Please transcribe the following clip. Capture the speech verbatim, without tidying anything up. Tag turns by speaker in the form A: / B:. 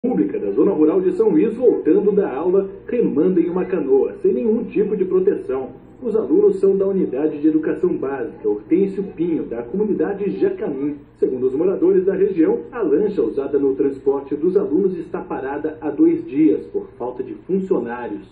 A: Pública da Zona Rural de São Luís voltando da aula, remando em uma canoa, sem nenhum tipo de proteção. Os alunos são da Unidade de Educação Básica Hortêncio Pinho, da comunidade Jacamim. Segundo os moradores da região, a lancha usada no transporte dos alunos está parada há dois dias por falta de funcionários.